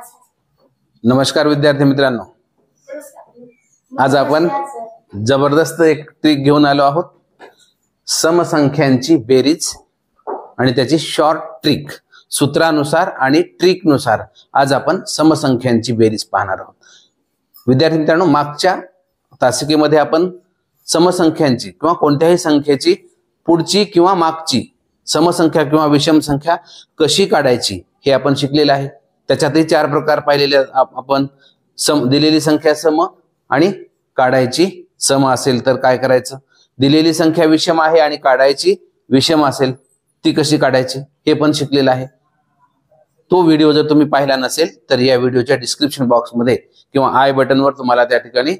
नमस्कार विद्यार्थी मित्रांनो, आज आपण जबरदस्त एक ट्रिक घेऊन आलो आहोत. समसंख्यांची बेरीज आणि त्याची शॉर्ट ट्रिक. सूत्रानुसार आणि ट्रिकनुसार आज आपण समसंख्यांची बेरीज पाहणार आहोत. विद्यार्थी मित्रांनो, मागच्या तासिकेमध्ये आपण समसंख्यांची किंवा कोणत्याही संख्येची पुढची किंवा मागची समसंख्या किंवा विषम संख्या कशी काढायची हे आपण शिकलेलं आहे. त्याच्यातही 4 प्रकार पाहिलेले आपण. दिलेली संख्या सम आणि काढायची सम असेल तर काय करायचं, दिलेली संख्या विषम आहे आणि काढायची विषम असेल ती कशी काढायची हे पण शिकलेलं आहे. तो व्हिडिओ जर तुम्ही पाहिला नसेल तर या व्हिडिओच्या डिस्क्रिप्शन बॉक्समध्ये किंवा आय बटनवर तुम्हाला त्या ठिकाणी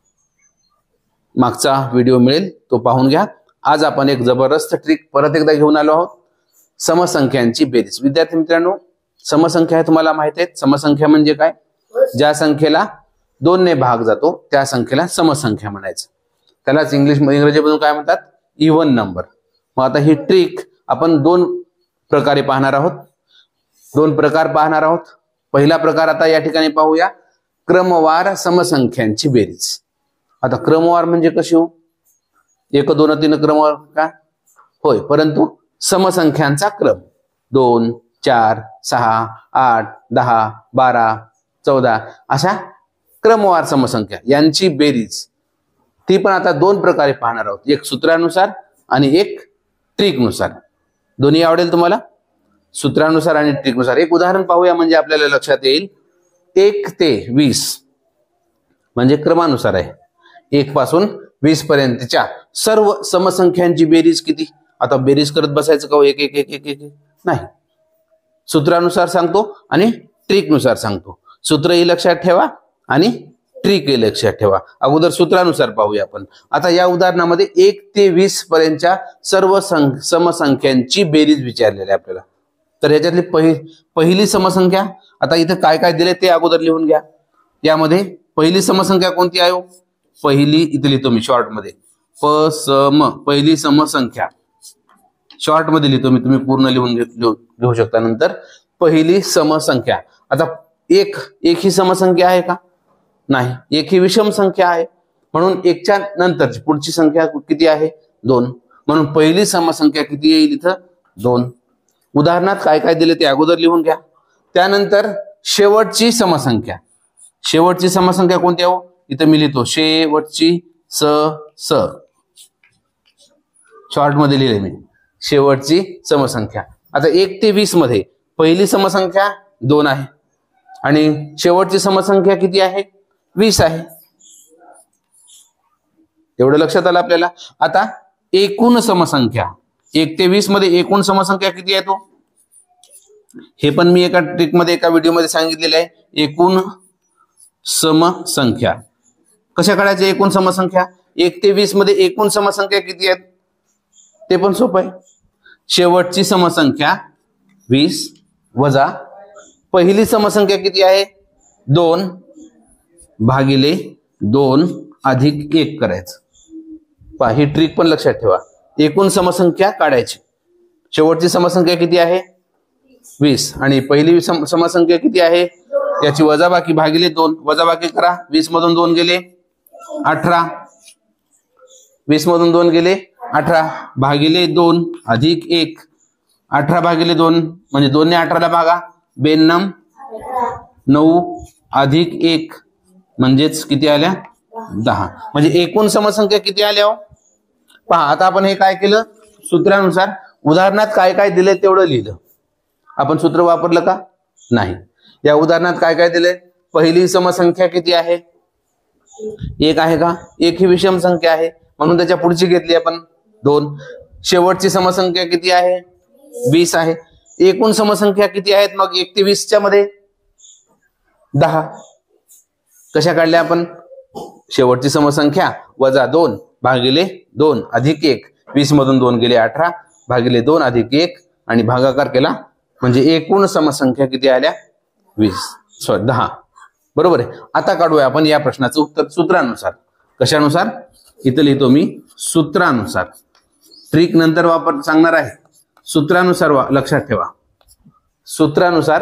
मागचा व्हिडिओ मिळेल, तो पाहून घ्या. आज आपण एक जबरदस्त ट्रिक परत एकदा घेऊन आलो आहोत, समसंख्यांची बेरीज. विद्यार्थी मित्रांनो, समसंख्या तुम्हाला माहित आहेत. समसंख्या म्हणजे काय? ज्या संख्येला 2 ने भाग जातो त्या संख्येला समसंख्या म्हणायचं. त्यालाच इंग्रजीमधून काय म्हणतात? Even number. मग आता ही ट्रिक आपण 2 प्रकारे पाहणार आहोत. 2 प्रकार पाहणार आहोत. पहिला प्रकार आता या ठिकाणी पाहूया, क्रमवार समसंख्यांची बेरीज. आता क्रमवार म्हणजे कशी हो? 1 2 3 क्रमवार का? होय, परंतु समसंख्यांचा क्रम 2 4 6 8 10 12 14 अशा क्रमवार समसंख्या यांची बेरीज, ती पण आता 2 प्रकारे पाहणार आहोत. एक सूत्रानुसार आणि एक ट्रिकनुसार. दोन्ही आवडेल तुम्हाला? सूत्रानुसार आणि ट्रिकनुसार. एक उदाहरण पाहूया म्हणजे आपल्याला लक्षात येईल. 1 ते 20 म्हणजे क्रमानुसार आहे. 1 पासून 20 पर्यंतच्या सर्व समसंख्यांची बेरीज किती? आता बेरीज करत बसायचं का? 1 1 1 1 1 नाही. सूत्रानुसार सांगतो आणि ट्रिकनुसार सांगतो. सूत्रही लक्षात ठेवा आणि ट्रिकही लक्षात ठेवा. अगोदर सूत्रानुसार पाहूया आपण. आता या उदाहरणामध्ये 1 ते 20 पर्यंतच्या सर्व समसंख्यांची बेरीज विचारलेली आहे आपल्याला. तर याच्यातली पहिली समसंख्या, आता इथं काय काय दिले ते अगोदर लिहून घ्या. यामध्ये पहिली समसंख्या कोणती आहे? पहिली इथे लिहितो मी शॉर्ट मध्ये, पहिली समसंख्या शॉर्ट मध्ये लिहितो मी, तुम्ही पूर्ण लिहून घेऊ शकता नंतर. पहिली समसंख्या. आता एक ही समसंख्या आहे का? नाही. एक ही विषम संख्या आहे, म्हणून 1च्या नंतरची पुढची संख्या किती आहे? 2. म्हणून पहिली समसंख्या किती येईल इथं? 2. उदाहरणात काय काय दिले ते अगोदर लिहून घ्या. त्यानंतर शेवटची समसंख्या. शेवटची समसंख्या कोणती आहे? इथं मी लिहितो शेवटची शॉर्ट मध्ये लिहिले मी, शेवटची समसंख्या. आता 1 ते 20 मध्ये पहिली समसंख्या 2 आहे आणि शेवटची समसंख्या किती आहे? 20 आहे. एवढं लक्षात आलं आपल्याला. आता एकूण समसंख्या, 1 ते 20 मध्ये एकूण समसंख्या किती आहे? तो हे पण मी एका ट्रिक मध्ये एका व्हिडिओ मध्ये सांगितलेलं आहे. एकूण समसंख्या कशा काढायच्या? एकूण समसंख्या 1 ते 20 मध्ये एकूण समसंख्या किती आहेत ते पण सोपं आहे. शेवटची समसंख्या 20 वजा पहिली समसंख्या किती आहे? 2 भागिले 2 अधिक 1 करायचं. पहा, ही ट्रिक पण लक्षात ठेवा. एकूण समसंख्या काढायची. शेवटची समसंख्या किती आहे? 20 आणि पहिली समसंख्या किती आहे? याची वजाबाकी भागिले 2. वजाबाकी करा. 20 मधून 2 गेले 18. 20 मधून 2 गेले 18 भागिले 2 अधिक 1. 18 भागिले 2 म्हणजे 2 ने 18 ला भागा, 92. 9 अधिक 1 म्हणजेच किती आल्या? 10. म्हणजे एकूण समसंख्या किती आल्या? पहा, आता आपण हे काय केलं? सूत्रानुसार. उदाहरणात काय काय दिले तेवढं लिहिलं. आपण सूत्र वापरलं का? नाही. या उदाहरणात काय काय दिले? पहिली समसंख्या किती आहे? 1 आहे का? 1 ही विषम संख्या आहे म्हणून त्याच्या पुढची घेतली आपण 2. शेवटची समसंख्या किती आहे? 20 आहे. एकूण समसंख्या किती आहेत मग 1 ते 20च्या मध्ये? 10. कशा काढल्या आपण? शेवटची समसंख्या वजा 2 भागिले 2 अधिक 1. 20 मधून 2 गेले 18 भागिले 2 अधिक 1 आणि भागाकार केला म्हणजे एकूण समसंख्या किती आल्या? 10. बरोबर आहे. आता काढूया आपण या प्रश्नाचं उत्तर सूत्रानुसार. कशानुसार? इथं लिहितो मी सूत्रानुसार. ट्रिक नंतर सांगणार आहे. सूत्रानुसार लक्षात ठेवा. सूत्रानुसार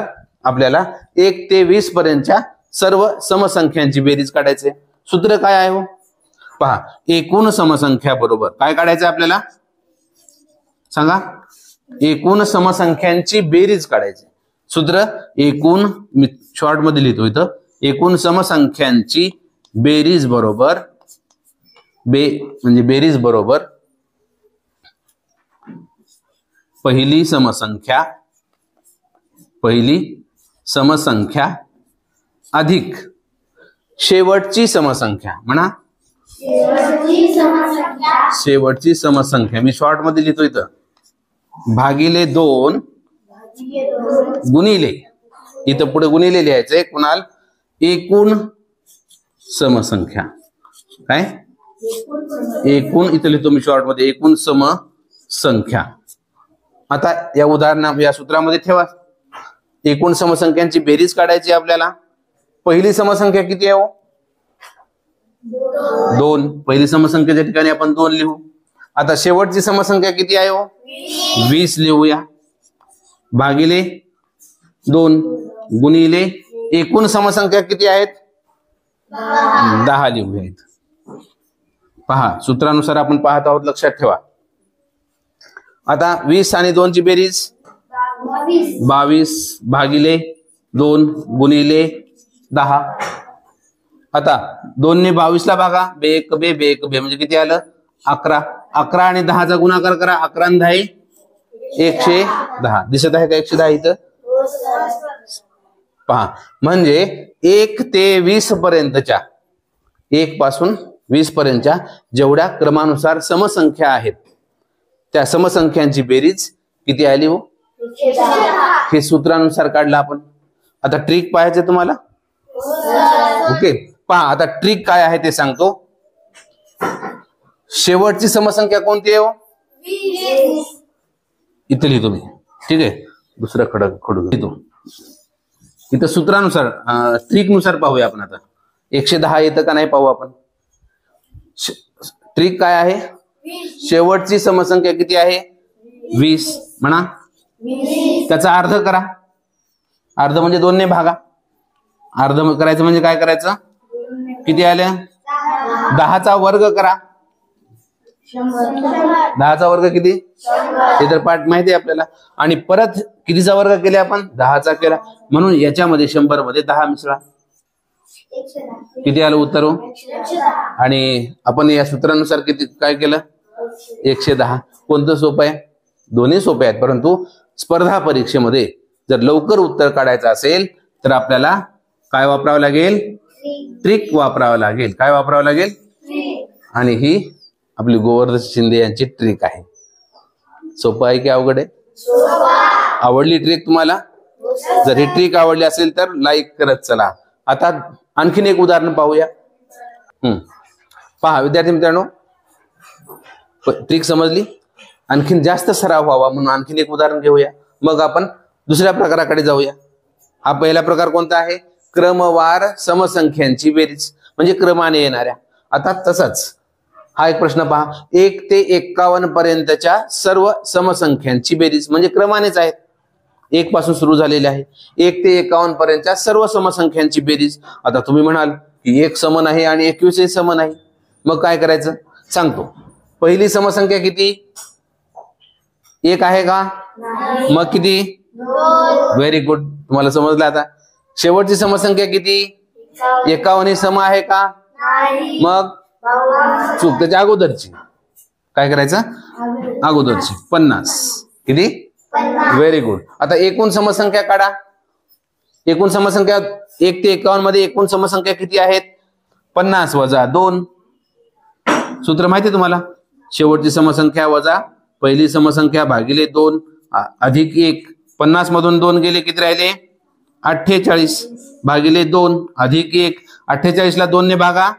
आपल्याला 1 ते 20 पर्यंतच्या सर्व समसंख्यांची बेरीज काढायचे. सूत्र काय आहे हो? पहा, एकूण समसंख्या बरोबर काय काढायचं आपल्याला सांगा? एकूण समसंख्यांची बेरीज काढायची. सूत्र एकूण, मी शॉर्ट मध्ये लिहितो इथं, एकूण समसंख्यांची बेरीज बरोबर म्हणजे बेरीज बरोबर पहिली समसंख्या अधिक शेवटची समसंख्या. म्हणा शेवटची समसंख्या, मी शॉर्ट मध्ये लिहितो इथं, भागिले 2 गुणिले, इथं पुढे गुणिले लिहायचंय कुणाल, एकूण समसंख्या. काय एकूण, इथं लिहितो मी शॉर्ट मध्ये, एकूण समसंख्या. आता या सूत्रामध्ये ठेवा, एकूण समसंख्यांची बेरीज काढायची आपल्याला. पहिली समसंख्या किती आहे हो? 2. पहिली समसंख्येच्या ठिकाणी आपण 2 लिहू. आता शेवटची समसंख्या किती आहे हो? 20 लिहूया, भागिले 2 गुणिले एकूण समसंख्या किती आहेत? 10 लिहूया. पहा, सूत्रानुसार आपण पाहत आहोत, लक्षात ठेवा. आता 20 आणि 2 ची बेरीज 22 भागिले 2 गुणिले 10. आता 2 ने 22 ला भागा, बे एक बे म्हणजे किती आलं? 11. 11 आणि 10चा गुणाकार करा, 11 आणि 10 110. दिसत आहे का 110 इथं? पहा, म्हणजे 1 ते 20 पर्यंतच्या, 1 पासून 20 पर्यंतच्या जेवढ्या क्रमानुसार समसंख्या आहेत त्या समसंख्यांची बेरीज किती आली हो? 110. हे सूत्रानुसार काढलं आपण. आता ट्रिक पाहायचं तुम्हाला. ओके, पहा आता ट्रिक काय आहे ते सांगतो. शेवटची समसंख्या कोणती आहे हो? 20. इथं लिहितो मी, ठीक आहे. दुसरा खडू लिहितो इथं. सूत्रानुसार ट्रिक नुसार पाहूया आपण. आता 110 येतं का नाही पाहू आपण. ट्रिक काय आहे? शेवटची समसंख्या किती आहे? 20. म्हणा त्याचा अर्ध करा. अर्ध म्हणजे 2 ने भागा. अर्ध करायचं म्हणजे काय करायचं? किती आल्या? 10चा वर्ग करा. 10चा वर्ग किती? हे तर पाठ माहिती आहे आपल्याला. आणि परत कितीचा वर्ग केला आपण? 10चा केला. म्हणून याच्यामध्ये 100 मध्ये 10 मिसळा. किती आलं उत्तर हो? आणि आपण या सूत्रानुसार किती काय केलं? 110. कोणतं सोपं आहे? दोन्ही सोपे आहेत, परंतु स्पर्धा परीक्षेमध्ये जर लवकर उत्तर काढायचं असेल तर आपल्याला काय वापरावं लागेल? ट्रिक वापरावं लागेल. काय वापरावं लागेल? आणि ही आपली गोवर्धन शिंदे यांची ट्रिक आहे. सोपं आहे की अवघड आहे? आवडली ट्रिक तुम्हाला? जर ही ट्रिक आवडली असेल तर लाईक करत चला. आता आणखीन एक उदाहरण पाहूया. पहा विद्यार्थी मित्रांनो, ट्रिक समजली. आणखीन जास्त सराव व्हावा म्हणून आणखीन एक उदाहरण घेऊया, मग आपण दुसऱ्या प्रकाराकडे जाऊया. हा पहिला प्रकार कोणता आहे? क्रमवार समसंख्यांची बेरीज, म्हणजे क्रमाने येणाऱ्या. आता तसाच हा एक प्रश्न पहा. 1 ते 51 पर्यंतच्या सर्व समसंख्यांची बेरीज, म्हणजे क्रमानेच आहेत. 1 पासून सुरू झालेले आहे. 1 ते 51 पर्यंतच्या सर्व समसंख्यांची बेरीज. आता तुम्ही म्हणाल की 1 सम नाही आणि 21 सम नाही, मग काय करायचं सांगतो. पहिली समसंख्या किती? 1 आहे का? मग किती? 2. व्हेरी गुड, तुम्हाला समजलं. आता शेवटची समसंख्या किती? 51 सम आहे का? मग चूक त्याच्या अगोदरची. काय करायचं? अगोदरची 50. किती? Very good. आता एकूण समसंख्या काढा. एकूण समसंख्या 1 ते 51 मध्ये एकूण समसंख्या किती आहेत? 50 वजा 2. सूत्र माहिती तुम्हाला? शेवटची समसंख्या वजा पहिली समसंख्या भागिले 2 अधिक 1. 50 मधून 2 गेले, किती राहिले? 48 भागिले 2 अधिक 1. 48 ला 2 ने भागा,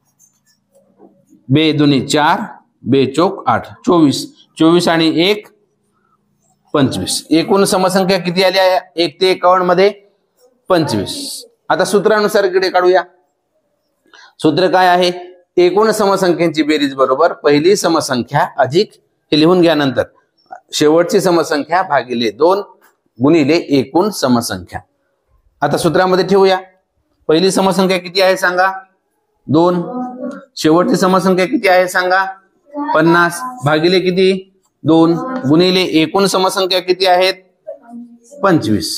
बे दुनी 4 बे चौक 8. 24. 24 आणि 1 25. एकूण समसंख्या किती आल्या 1 ते 51 मध्ये? 25. आता सूत्रानुसार इकडे काढूया. सूत्र काय आहे? एकूण समसंख्यांची बेरीज बरोबर पहिली समसंख्या अधिक, हे लिहून घ्या नंतर, शेवटची समसंख्या भागिले 2 गुणिले एकूण समसंख्या. आता सूत्रामध्ये ठेवूया. पहिली समसंख्या किती आहे सांगा? 2. शेवटची समसंख्या किती आहे सांगा? 50 भागिले किती? 2 गुणिले एकूण समसंख्या किती आहेत? 25.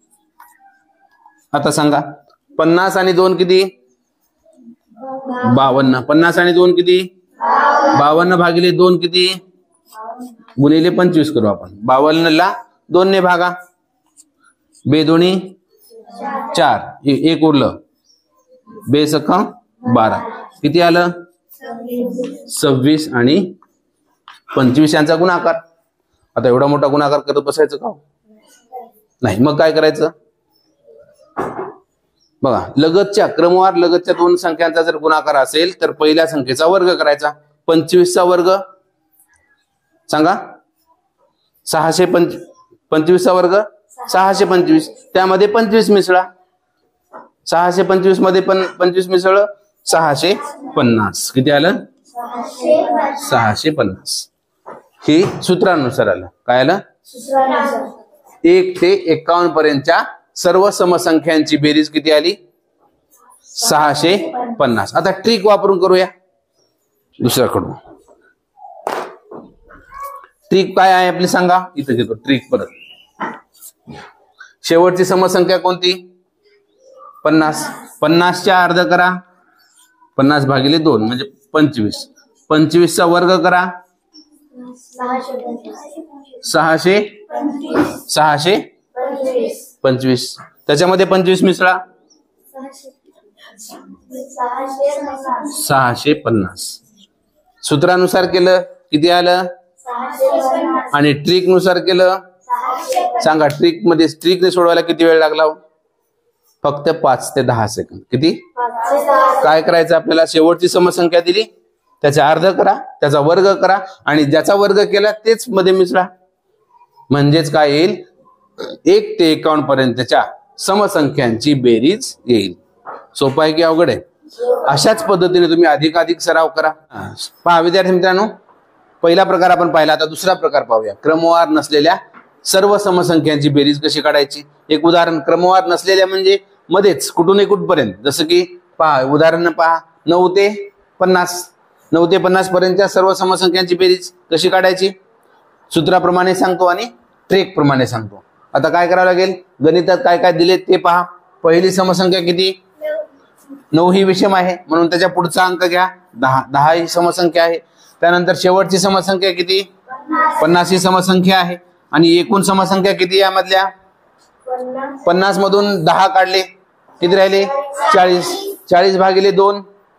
आता सांगा 50 आणि 2 किती? 52. 50 आणि 2 किती? 52 भागिले 2 किती? गुणिले 25 करू आपण. 52 ला 2 ने भागा. बे दोन्ही 4, एक उरलं. बे सका 12. किती आलं? 26 आणि 25 यांचा गुणाकार. आता एवढा मोठा गुणाकार करत बसायचं का? नाही. मग काय करायचं बघा, लगतच्या क्रमवार लगतच्या दोन संख्यांचा जर गुणाकार असेल तर पहिल्या संख्येचा वर्ग करायचा. 25 चा वर्ग सांगा. 625 चा वर्ग 625. त्यामध्ये 25 मिसळा. 625 मध्ये पण 25 मिसळलं 650. किती आलं? 650. हे सूत्रानुसार आलं. काय आलं? 1 ते 51 पर्यंतच्या सर्व समसंख्यांची बेरीज किती आली? 650. आता ट्रिक वापरून करूया दुसऱ्याकडून. ट्रिक काय आहे आपली सांगा? इथं घेतो ट्रिक परत. शेवटची समसंख्या कोणती? 50. 50 च्या अर्ध करा. 50 भागिले 2 म्हणजे 25. 25 चा वर्ग करा. 625. त्याच्यामध्ये 25 मिसळा. 650. सूत्रानुसार केलं किती आलं? आणि ट्रिक नुसार केलं सांगा. ट्रिक मध्ये ट्रिकने सोडवायला किती वेळ लागला? फक्त 5 ते 10 सेकंद. किती? काय करायचं आपल्याला? शेवटची समसंख्या दिली त्याचा अर्ध करा, त्याचा वर्ग करा आणि ज्याचा वर्ग केला तेच मध्ये मिसळा. म्हणजेच काय येईल? 1 ते 51 पर्यंतच्या समसंख्यांची बेरीज येईल. सोपं आहे की अवघड आहे? अशाच पद्धतीने तुम्ही अधिकाधिक सराव करा. पहा विद्यार्थी मित्रांनो, पहिला प्रकार आपण पाहिला. आता दुसरा प्रकार पाहूया. क्रमवार नसलेल्या सर्व समसंख्यांची बेरीज कशी काढायची. एक उदाहरण. क्रमवार नसलेल्या म्हणजे मध्येच कुठूनही कुठपर्यंत. जसं की पहा उदाहरण पहा. 9 ते 50. 9 ते 50 पर्यंतच्या सर्व समसंख्यांची बेरीज कशी काढायची सूत्राप्रमाणे सांगतो आणि ट्रिक प्रमाणे सांगतो. आता काय करावं लागेल? गणितात काय काय दिले ते पहा. पहिली समसंख्या किती? 9 ही विषम आहे म्हणून त्याच्या पुढचा अंक घ्या. 10 ही समसंख्या आहे. त्यानंतर शेवटची समसंख्या किती? 50 ही समसंख्या आहे. आणि एकूण समसंख्या किती यामधल्या? 50 मधून 10 काढले किती राहिले? 40. 40 भागिले 2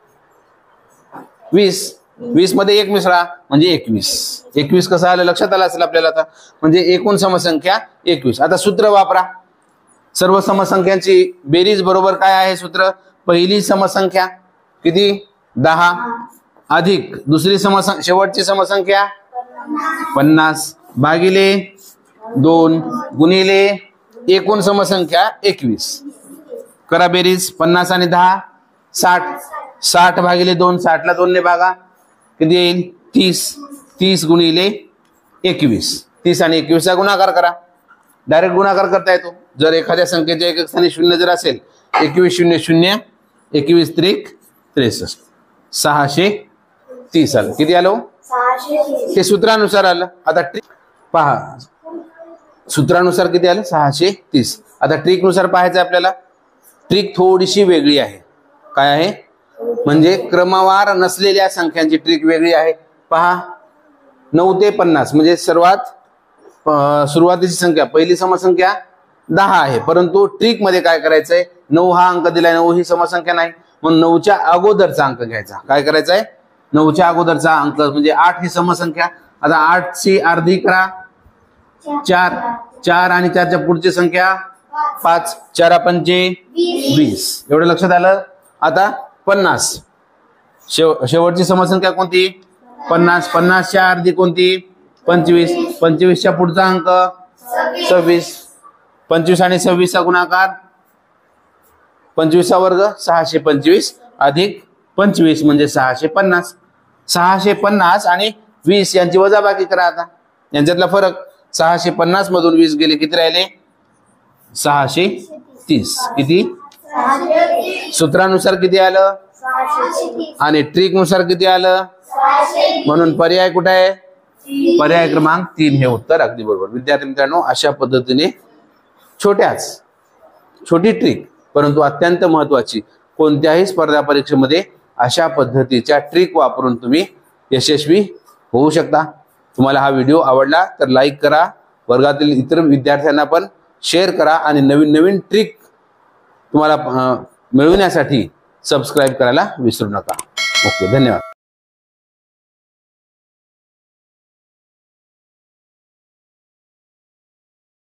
20. 20 मध्ये 1 मिसळा म्हणजे 21. 21 कसं आलं लक्षात आलं असेल आपल्याला आता. म्हणजे एकूण समसंख्या 21. आता सूत्र वापरा. सर्व समसंख्यांची बेरीज बरोबर काय आहे सूत्र? पहिली समसंख्या किती? 10 अधिक दुसरी शेवटची समसंख्या 50 भागिले 2 गुणिले एकूण समसंख्या 21. करा बेरीज. 50 आणि 10 60. 60 भागिले 2 60 ला 2 ने भागा. किती येईल? 30. 30 गुणिले 21. 30 आणि 21 चा गुणाकार करा. डायरेक्ट गुणाकार करता येतो. जर एखाद्या संख्येच्या एक स्थानी 0 जर असेल 21 0 0 21 त्रिक 63. 630 आलं. किती आलं? 630. ते सूत्रानुसार आलं. आता ट्रिक पहा. सूत्रानुसार किती आलं? 630. आता ट्रिक नुसार पाहायचं आपल्याला. ट्रिक थोडीशी वेगळी आहे. काय आहे? म्हणजे क्रमवार नसलेल्या संख्यांची ट्रिक वेगळी आहे. पहा 9 ते 50 म्हणजे सुरुवातीची संख्या पहिली समसंख्या 10 आहे. परंतु ट्रिक मध्ये काय करायचंय? 9 हा अंक दिलाय. 9 ही समसंख्या नाही म्हणून 9च्या अगोदरचा अंक घ्यायचा. काय करायचंय? 9च्या अगोदरचा अंक म्हणजे 8 ही समसंख्या. आता 8 ची अर्धी करा. 4. 4 आणि 4 च्या पुढची संख्या 5. 4 पंचे 20. एवढं लक्षात आलं. आता 50 शेवटची समसंख्या कोणती? 50. 50 च्या अर्धी कोणती? 25. 25 च्या पुढचा अंक 26. 25 आणि 26 चा गुणाकार 25 चा वर्ग 625 अधिक 25 म्हणजे 650. 650 आणि 20 यांची वजाबाकी करा. आता यांच्यातला फरक 650 मधून 20 गेले किती राहिले? 630. 30. किती? सूत्रानुसार किती आलं आणि ट्रिक नुसार किती आलं? म्हणून पर्याय कुठे आहे? पर्याय क्रमांक 3 हे उत्तर अगदी बरोबर. विद्यार्थी मित्रांनो, अशा पद्धतीने छोटी ट्रिक परंतु अत्यंत महत्वाची, कोणत्याही स्पर्धा परीक्षेमध्ये अशा पद्धतीच्या ट्रिक वापरून तुम्ही यशस्वी होऊ शकता. तुम्हाला हा व्हिडिओ आवडला तर लाईक करा, वर्गातील इतर विद्यार्थ्यांना पण शेअर करा आणि नवीन ट्रिक तुम्हाला मिळवण्यासाठी सबस्क्राईब करायला विसरू नका. ओके, धन्यवाद.